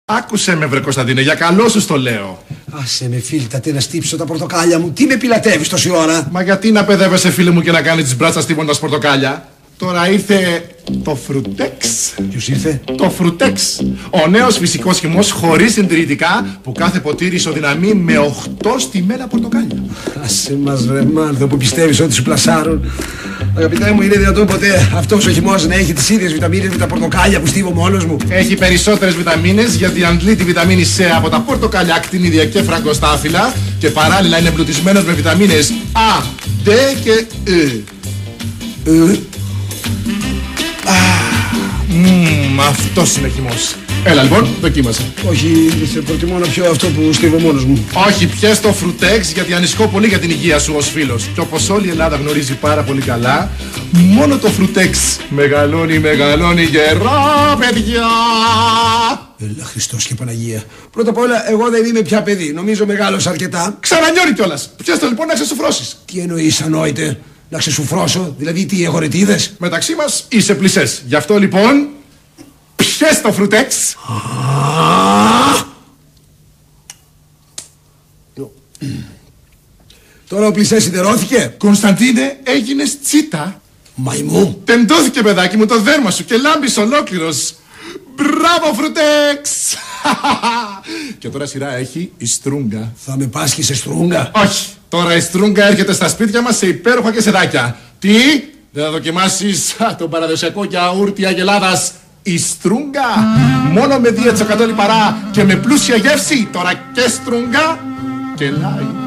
Άκουσε με, βρε Κωνσταντίνε, για καλό σου το λέω. Άσε με, φίλτατε, να στύψω τα πορτοκάλια μου. Τι με πιλατεύεις τόση ώρα? Μα γιατί να παιδεύεσαι, φίλε μου, και να κάνει τις μπράτσας στίβοντας πορτοκάλια? Τώρα ήρθε το Φρουτέξ. Ποιος ήρθε? Το Φρουτέξ. Ο νέος φυσικός χυμός χωρίς συντηρητικά που κάθε ποτήρι ισοδυναμεί με 8 στημένα πορτοκάλια. Άσε μας, ρε Μάρθο, που πιστεύεις ότι σου πλασάρουν. Αγαπητέ μου, είναι δυνατόν ποτέ αυτός ο χυμός να έχει τις ίδιες βιταμίνες με τα πορτοκάλια που στίβω μόνος μου? Έχει περισσότερες βιταμίνες γιατί αντλεί τη βιταμίνη C από τα πορτοκάλια, ακτινίδια και φραγκοστάφυλλα και παράλληλα είναι εμπλουτισμένος με βιταμίνες A, D και E. Αυτός είναι χυμός. Έλα λοιπόν, δοκίμασε. Όχι, σε προτιμώ να πιω αυτό που στίβω μόνος μου. Όχι, πιες το Φρουτέξ γιατί ανησυχώ πολύ για την υγεία σου ως φίλος. Και όπως όλη η Ελλάδα γνωρίζει πάρα πολύ καλά, μόνο το Φρουτέξ μεγαλώνει γερά, παιδιά. Έλα, Χριστός και Παναγία. Πρώτα απ' όλα, εγώ δεν είμαι πια παιδί. Νομίζω μεγάλωσα αρκετά. Ξανανιώνει κιόλας. Πιες το λοιπόν να ξεσουφρώσεις. Τι εννοείς, ανόητε? Να ξεσουφρώσω? Δηλαδή, τι έχω ρετίδες? Μεταξύ μας είσαι πλησές. Γι' αυτό λοιπόν, πιες το Φρουτέξ. Τώρα ο πλησές σιδερώθηκε. Κωνσταντίνε, έγινες τσίτα. Μαϊμού. Τεντώθηκε, παιδάκι μου, το δέρμα σου και λάμπεις ολόκληρος. Μπράβο, Φρουτέξ! Και τώρα σειρά έχει η Στρούγκα. Θα με πάσχει σε Στρούγκα? Όχι, τώρα η Στρούγκα έρχεται στα σπίτια μας σε υπέροχα κεσεδάκια. Τι, δεν θα δοκιμάσεις τον παραδοσιακό γιαούρτι Αγελάδας? Η Στρούγκα, μόνο με 2% λιπαρά και με πλούσια γεύση. Τώρα και Στρούγκα και λάι.